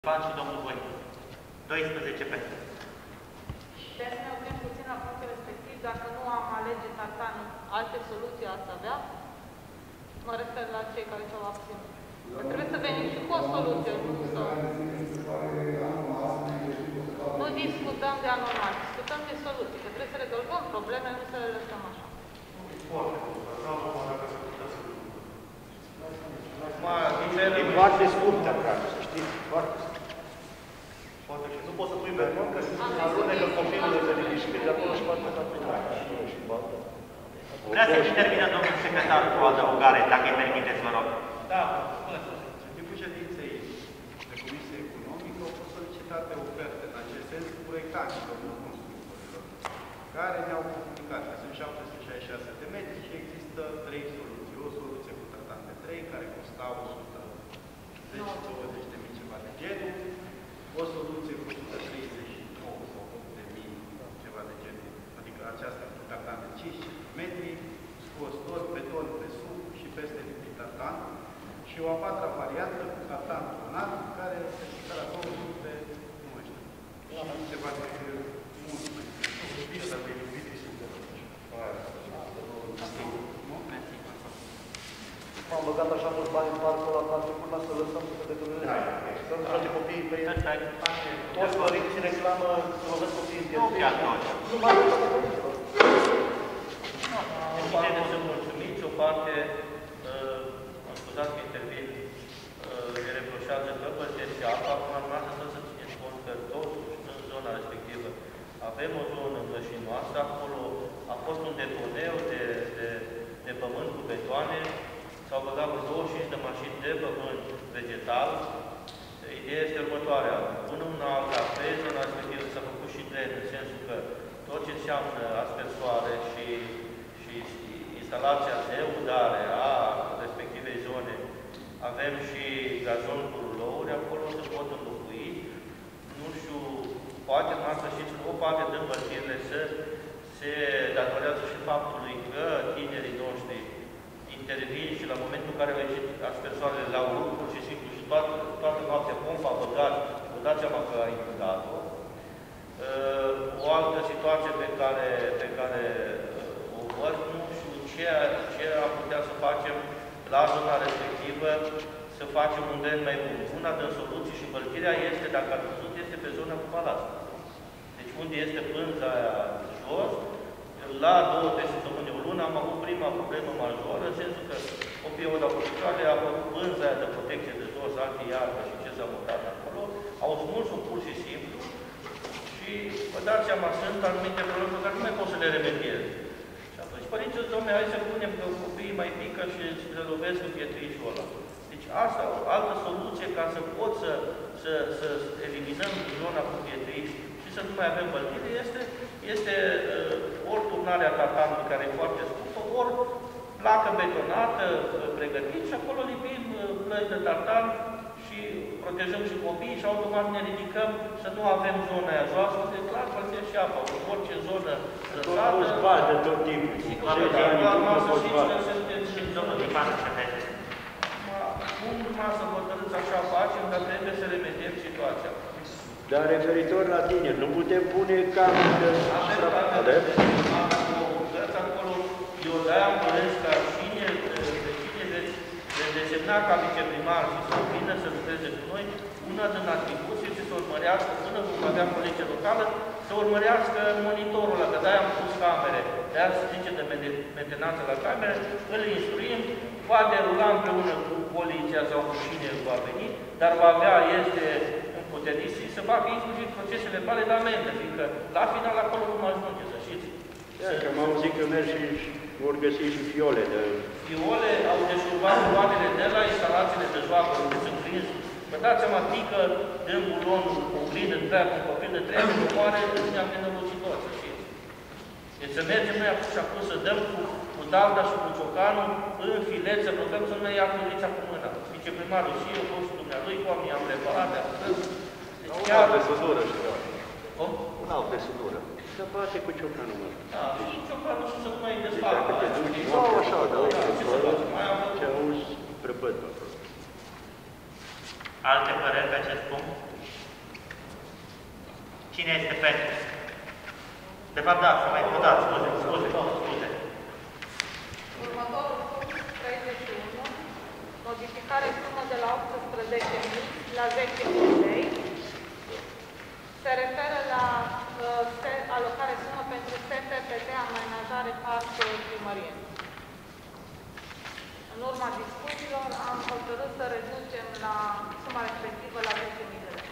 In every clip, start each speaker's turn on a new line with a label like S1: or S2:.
S1: Pan și domnul Voicu. 12 pentru.
S2: De să ne oprim puțin la punctul respectiv, dacă nu am alege tartan, alte soluții ați avea? Mă refer la cei care și-au abținut. Că trebuie să venim și cu o soluție, nu să... Nu discutăm de anormal, discutăm de soluții, că trebuie să rezolvăm probleme, nu să le lăsăm așa.
S3: E foarte scurtă, acasă, să știți, foarte scurtă.
S4: Nu poți să pui beton, că alunecă copilul de liniște, de acolo și poate da prin
S1: Vrea să intervină domnul secretar cu o adăugare, dacă îi permiteți, vă rog.
S4: Da, în timpul ședinței de Comisie Economică au fost solicitate oferte în acest sens proiectanților, nu constructorilor, care ne-au comunicat că sunt 766 de metri și există 3 soluții. O soluție cu tartan de 3, care costa 120 de mii ceva de genul, o soluție cu 139 sau 8 de mii ceva de genul, adică aceasta cu tartan de 5 metri, scostor, beton pe sub și peste lipit tartan, și o a patra variantă cu tartan turnat, care se ridică la 200, nu mai știu, și ceva de mult mai bine, dar pe iubitrii sunt de
S3: M-am băgat așa mulți bani în parcul ăla, poate până să lăsăm să se determineze. Să nu trage copiii pe el. Toți părinții reclamă să lovesc copiii în
S1: Nu chiar toți.
S3: Nu mai avem toate părinților.
S5: O parte sunt mulțumiți, o parte, mă scuzați că intervin, ne reproșează că păstreți apa, acum urmează să țineți cont că totuși în zona respectivă avem o zonă mășinoasă, acolo a fost un deponeu de pământ cu betoane, s-au băgat 25 de mașini de pământ vegetal. Ideea este următoarea. Până una alta, pe zona respectivă s-a făcut și dren, în sensul că tot ce înseamnă aspersoare și instalația de udare a respectivei zone, avem și gazon cu rulouri, acolo se pot înlocui. Nu știu, poate noastră știți că o parte din împărțirile se datorează și faptului că tinerii noștri intervin și la momentul în care au ieșit aspersoarele la urmă, pur și simplu, și toată noaptea pompa a băgat, vă dați seama că a inundat-o. O altă situație pe care o văd, nu știu ce am putea să facem la zona respectivă, să facem un dren mai bun. Una din soluții și învăltirea este, dacă ați văzut, este pe zona cu palat. Deci unde este pânza aia jos, la 2-3 săptămâni, o lună, am avut prima problemă majoră, în sensul că copiii au dat picioare, a avut pânza aia de protecție de jos, anti-iarbă și ce s-a mutat acolo, au smuls-o pur și simplu și, vă dați seama, sunt anumite probleme pe care nu mai pot să le remediez. Și atunci părinții zic, dom'le, hai să punem că copiii mai pică și se lovesc în pietrișul ăla. Deci asta, o altă soluție ca să pot să eliminăm zona cu pietriș și să nu mai avem băltire, este ori turnarea tartanului, care e foarte scumpă, ori placă betonată, pregătit și acolo lipim plăci de tartan și protejăm și copiii și automat ne ridicăm să nu avem zona aia joasă, unde clar pălțesc și apa. Orice zonă lăsată...
S3: Tot bani de tot timpul.
S5: Cum numai să hotărâți așa facem, dar trebuie să remediem situația.
S3: Dar referitor la tine, nu putem pune cam de strapade?
S5: Acolo, eu de-aia am ales ca cine veți desemna ca viceprimar și să vină să lucreze cu noi, una din atribuții este să urmărească, până vom avea colecție locală, să urmărească monitorul ăla, că de-aia am pus camere, de-aia se zice de mentenanță la camere, îl instruim, va derula împreună cu poliția sau cu cine va veni, dar va avea, este puternic și să facă inclusiv procesele verbale de amendă, fiindcă la final acolo nu mă ajunge, să știți.
S3: Că am auzit că merg și vor găsi și fiole de...
S5: Fiole au deșurbat oamene de la instalațiile de joacă, unde sunt prins. Vă dați seama, pică din bulon, o glindă întreagă, un copil de 3 ani, nu moare, nu ne-am nenorocitor, să știți. Deci să mergem noi acum și acum să dăm cu dalda și cu ciocanul în filet, să rugăm să nu ne ia poliția cu mâna. Viceprimarul și eu, fost și dumnealui, cu oamenii am reparat, de acum.
S4: Un alt de sudură și eu.
S5: Cum?
S4: Un alt de sudură.
S3: Se bate cu ciocanul meu.
S5: Da, și ciocanul să nu mai desfacă.
S3: Nu, așa, da. Ce auzi, prăpăt.
S1: Alte păreri pe acest punct? Cine este pentru? De fapt, da, să mai votați, scuze.
S2: Următorul punct, 31, modificare sumă de la 18.000 la 10.000 lei. Se referă la alocare sumă pentru SPPT, amenajare parc primărie. În urma discuțiilor am hotărât să reducem la suma respectivă la 10.000 de lei.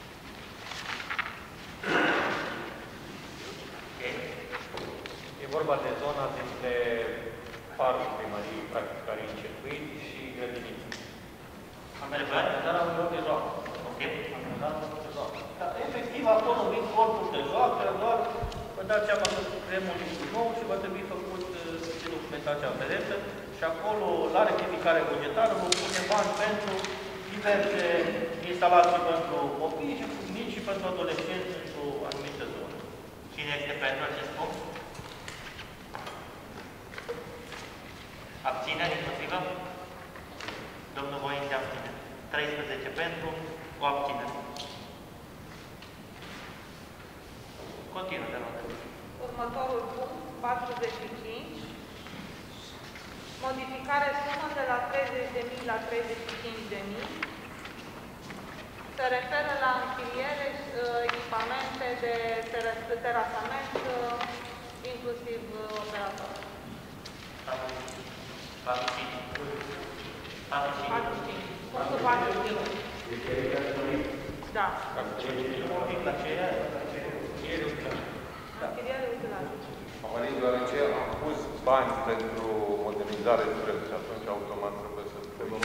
S6: E vorba de zona dintre parcul primăriei, practic, care e în circuit, și grădiniță.
S5: Amenajarea unui loc de joacă. Dar efectiv, acolo vin corpuri de joacă, doar vă dați seama că creăm un lucru nou și va trebui făcut și documentația aferentă și acolo, la rectificare bugetară, vom pune bani pentru diverse instalații pentru copii și mici și pentru adolescenți într-o anumită zonă.
S1: Cine este pentru acest punct? Abțineri, împotrivă? Domnul Voin se abține. 13 pentru, o abținere. Continuă, te rog.
S2: Următorul punct, 45. Modificare sumă de la 30.000 la 35.000. Se referă la închiriere, echipamente de terasament, inclusiv operator. 45. Punctul 45. Da. Închiriere utilaje.
S7: Amarin, deoarece am pus bani pentru modernizare de drept și atunci automat trebuie să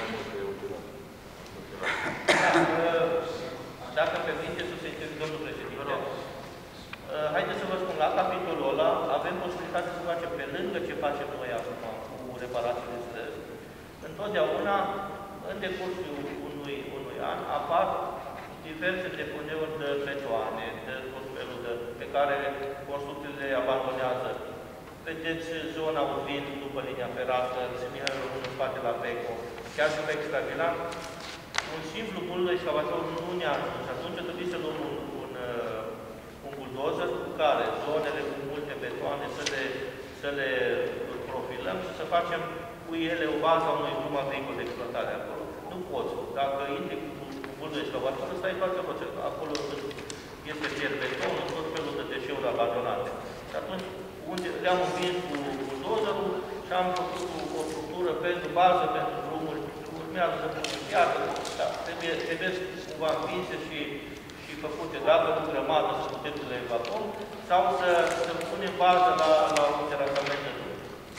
S5: Dacă permite să se intervine, domnul președinte, haideți să vă spun, la capitolul ăla avem posibilitatea să facem pe lângă ce facem noi acum cu reparații de străzi. Întotdeauna, în decursul unui an, apar diverse deponeuri de betoane, de tot felul pe care construcțiile le abandonează. Vedeți zona Uvind, după linia ferată, seminarul în spate la Beco, chiar și pe extravilan. Un simplu bulă excavator nu ne ajută și atunci trebuie să luăm un buldozer cu care zonele cu multe betoane să le profilăm și să facem cu ele o bază a unui drum agricol de exploatare acolo. Nu poți. Dacă intri cu bulul excavator, stai toată procesul. Acolo este fier beton, tot felul de deșeuri abandonate. Și atunci le-am învins cu buldozerul și am făcut o structură pentru bază, pentru drumuri. Urmează să punem piatră, da, trebuie cumva învinse și făcute, dacă cu grămadă să putem să le evacuăm, sau să punem bază la un terasament de drum.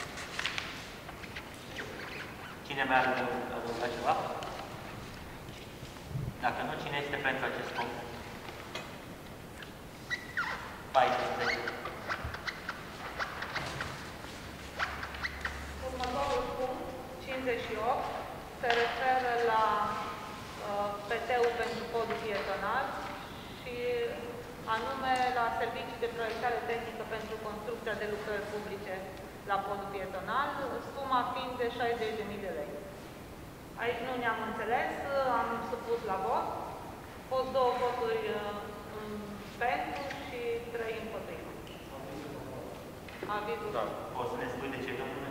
S1: Cine mai are adăugat ceva? Dacă nu, cine este pentru acest punct? 14.
S2: Următorul punct, 58, se referă la PT-ul pentru podul pietonal și anume la servicii de proiectare tehnică pentru construcția de lucrări publice la podul pietonal, suma fiind de 60.000 de lei. Aici nu ne-am înțeles, am supus la vot, au fost 2 voturi pentru și 3 împotrivă. Avizul.
S6: Da.
S1: Poți să ne spui de ce, domnule?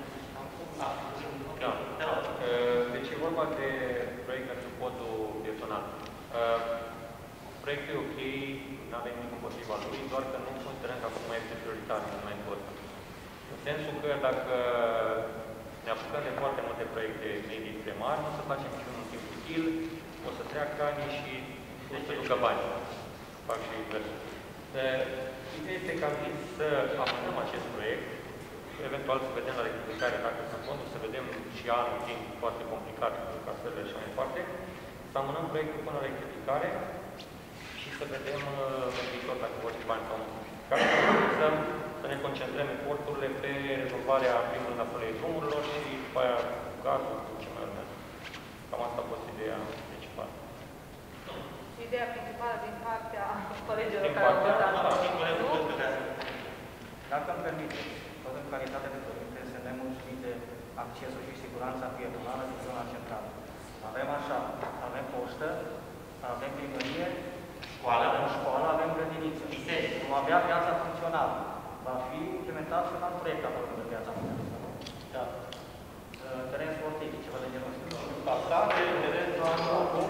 S6: Da. Deci e vorba de proiect pentru podul pietonal. Proiectul e ok, nu avem nimic împotriva lui, doar că nu considerăm că acum este prioritar în momentul ăsta. În sensul că dacă ne apucăm de foarte multe proiecte medii mari, nu o să facem niciunul în timp util, o să treacă ani și o să ducă bani. Fac și inversul. Ideea este că am zis să amânăm acest proiect, eventual să vedem la rectificare dacă sunt fonduri, să vedem și anul timp foarte complicat cu casele și mai departe, să amânăm proiectul până la rectificare și să vedem în viitor dacă vor fi bani sau nu. Ca să ne concentrăm eforturile pe rezolvarea, în primul rând, a pălării drumurilor și după aia cu gazul, cu ce mai urmează. Cam asta a fost ideea principală.
S2: Ideea principală din partea colegilor
S6: Din
S2: care au
S6: partea,
S2: votat.
S3: Dacă îmi permite, tot în calitate de părinte, să ne mulțumim de accesul și siguranța pietonală din zona centrală. Avem așa, avem poștă, avem primărie,
S1: Școală,
S3: avem școală, avem grădiniță.
S8: avea piața funcțională. Va fi implementat și un alt proiect acolo de piața funcțională. Da. Teren sportiv, ceva de genul ăsta.
S5: Pasare, teren,
S8: Cum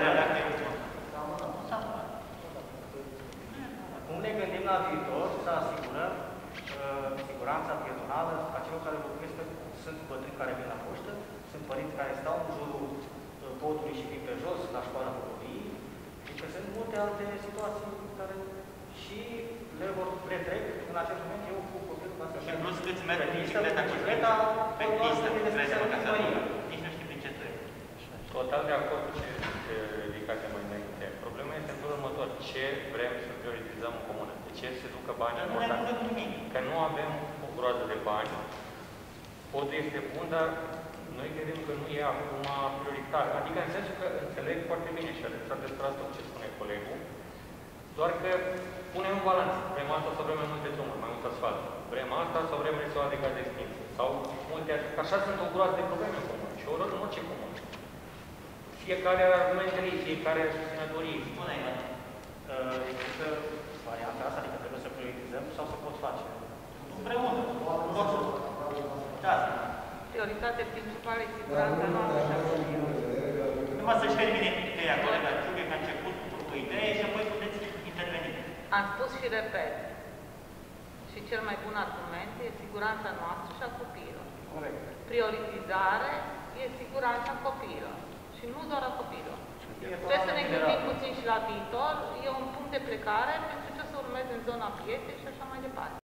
S8: Cum ne gândim la viitor să asigurăm siguranța pietonală a celor care locuiesc, sunt bătrâni care vin la poștă, sunt părinți care stau în jurul podului și vin pe jos la școala cu copiii, și că sunt multe alte situații care și le vor retrec în acest moment. Eu cu copilul va să
S1: și plus câți merg bicicleta cu bicicleta pe pistă, crede-mă ca să nici nu știu prin ce trebuie.
S6: Total de acord cu ce ridicați mai înainte. Problema este în felul următor. Ce vrem să prioritizăm în comună? De ce se ducă bani importanti? Că nu avem o groază de bani. Podul este bun, dar noi credem că nu e acum prioritar. Adică în sensul că înțeleg foarte bine și adresat despre asta ce spune colegul, doar că punem în balanță. Vrem asta sau vrem mai multe drumuri, mai mult asfalt. Vrem asta sau vrem rețeaua de gaz de extinție. Sau multe, așa sunt o groază de probleme în comună și o rog în orice comună. Fiecare are argumentele ei, fiecare are susținătorii.
S8: Spune-i, există varianta asta, adică trebuie să prioritizăm sau să poți face?
S1: Împreună. Da.
S2: Prioritatea principală e siguranța noastră și a copiilor.
S1: Numai să-și termine ideea, colega Ciuche, că a început cu o idee și apoi puteți interveni.
S2: Am spus și repet. Și cel mai bun argument e siguranța noastră și a copiilor.
S8: Corect.
S2: Prioritizare e siguranța copiilor. Și nu doar a copiilor. Trebuie să ne gândim puțin și la viitor. E un punct de plecare pentru ce să urmeze în zona pieței și așa mai departe.